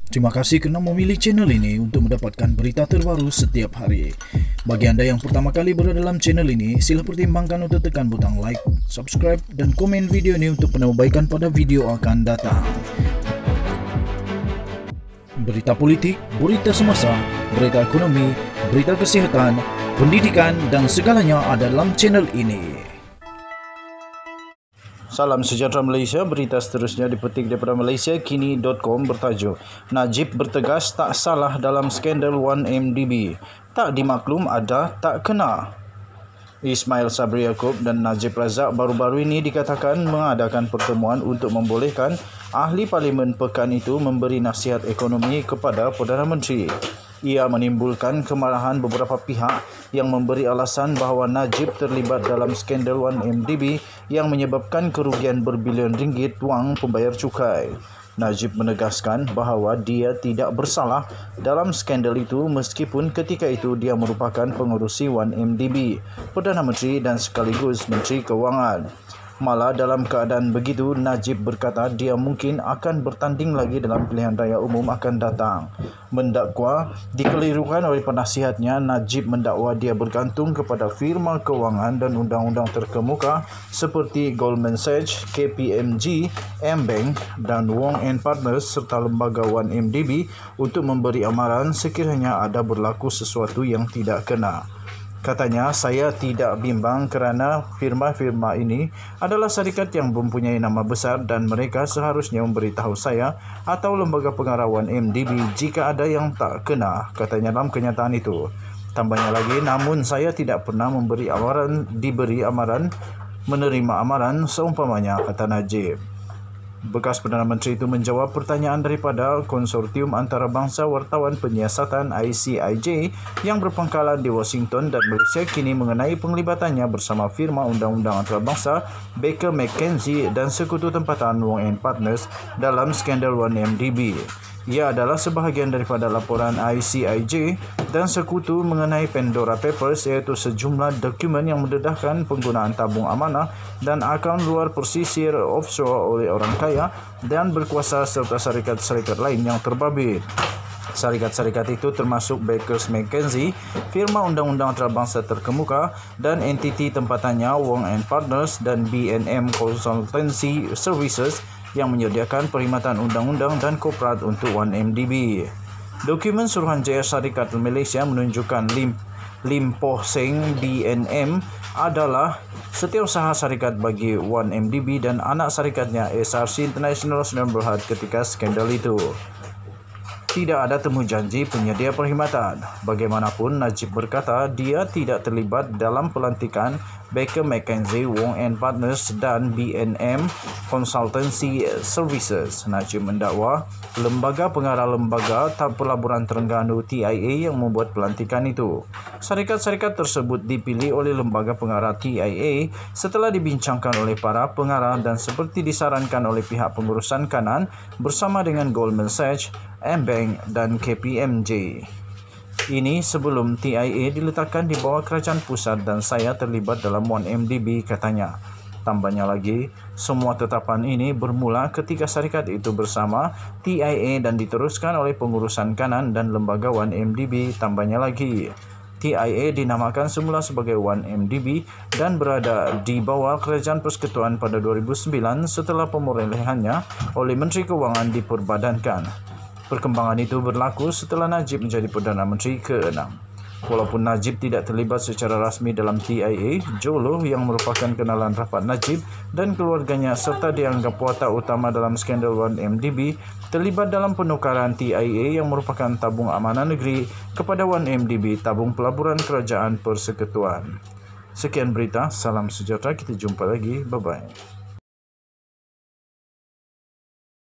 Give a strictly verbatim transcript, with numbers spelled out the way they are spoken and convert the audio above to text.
Terima kasih kerana memilih channel ini untuk mendapatkan berita terbaru setiap hari. Bagi anda yang pertama kali berada dalam channel ini, sila pertimbangkan untuk tekan butang like, subscribe dan komen video ini untuk penambahbaikan pada video akan datang. Berita politik, berita semasa, berita ekonomi, berita kesihatan, pendidikan dan segalanya ada dalam channel ini. Salam sejahtera Malaysia, berita seterusnya dipetik daripada malaysia kini dot com bertajuk Najib bertegas tak salah dalam skandal satu M D B. Tak dimaklum ada tak kena. Ismail Sabri Yaakob dan Najib Razak baru-baru ini dikatakan mengadakan pertemuan untuk membolehkan ahli parlimen pekan itu memberi nasihat ekonomi kepada Perdana Menteri. Ia menimbulkan kemarahan beberapa pihak yang memberi alasan bahawa Najib terlibat dalam skandal satu M D B yang menyebabkan kerugian berbilion ringgit wang pembayar cukai. Najib menegaskan bahawa dia tidak bersalah dalam skandal itu meskipun ketika itu dia merupakan pengerusi satu M D B, Perdana Menteri dan sekaligus Menteri Kewangan. Malah dalam keadaan begitu, Najib berkata dia mungkin akan bertanding lagi dalam pilihan raya umum akan datang. Mendakwa dikelirukan oleh penasihatnya, Najib mendakwa dia bergantung kepada firma kewangan dan undang-undang terkemuka seperti Goldman Sachs, K P M G, M-Bank dan Wong and Partners serta lembaga satu M D B untuk memberi amaran sekiranya ada berlaku sesuatu yang tidak kena. Katanya, saya tidak bimbang kerana firma-firma ini adalah syarikat yang mempunyai nama besar dan mereka seharusnya memberitahu saya atau lembaga pengarah satu M D B jika ada yang tak kena, katanya dalam kenyataan itu. Tambahnya lagi, namun saya tidak pernah memberi amaran, diberi amaran, menerima amaran seumpamanya, kata Najib. Bekas Perdana Menteri itu menjawab pertanyaan daripada Konsortium Antarabangsa Wartawan Penyiasatan I C I J yang berpangkalan di Washington dan Malaysia kini mengenai penglibatannya bersama firma undang-undang antarabangsa Baker McKenzie dan sekutu tempatan Wong and Partners dalam skandal satu M D B. Ia adalah sebahagian daripada laporan I C I J dan sekutu mengenai Pandora Papers, iaitu sejumlah dokumen yang mendedahkan penggunaan tabung amanah dan akaun luar persisir offshore oleh orang kaya dan berkuasa serta syarikat-syarikat lain yang terbabit. Syarikat-syarikat itu termasuk Baker McKenzie, firma undang-undang antarabangsa terkemuka dan entiti tempatannya Wong and Partners dan B and M Consultancy Services yang menyediakan perkhidmatan undang-undang dan korporat untuk satu M D B. Dokumen Suruhanjaya Syarikat Malaysia menunjukkan Lim, Lim Poh Seng B and M adalah setiausaha syarikat bagi satu M D B dan anak syarikatnya S R C International Sdn Bhd ketika skandal itu. Tidak ada temu janji penyedia perkhidmatan. Bagaimanapun, Najib berkata dia tidak terlibat dalam pelantikan Baker McKenzie, Wong and Partners dan B and M Consultancy Services. Najib mendakwa lembaga pengarah lembaga pelaburan Terengganu T I A yang membuat pelantikan itu. Syarikat-syarikat tersebut dipilih oleh lembaga pengarah T I A setelah dibincangkan oleh para pengarah dan seperti disarankan oleh pihak pengurusan kanan bersama dengan Goldman Sachs, M-Bank dan K P M G. Ini sebelum T I A diletakkan di bawah kerajaan pusat dan saya terlibat dalam satu M D B, katanya. Tambahnya lagi, semua tetapan ini bermula ketika syarikat itu bersama T I A dan diteruskan oleh pengurusan kanan dan lembaga satu M D B. Tambahnya lagi, T I A dinamakan semula sebagai satu M D B dan berada di bawah kerajaan persekutuan pada dua ribu sembilan setelah pemulihannya oleh Menteri Kewangan diperbadankan. Perkembangan itu berlaku setelah Najib menjadi Perdana Menteri keenam. Walaupun Najib tidak terlibat secara rasmi dalam T I A, Jolo yang merupakan kenalan rapat Najib dan keluarganya serta dianggap watak utama dalam skandal satu M D B terlibat dalam penukaran T I A yang merupakan tabung amanah negeri kepada satu M D B, tabung pelaburan kerajaan persekutuan. Sekian berita, salam sejahtera, kita jumpa lagi, bye-bye.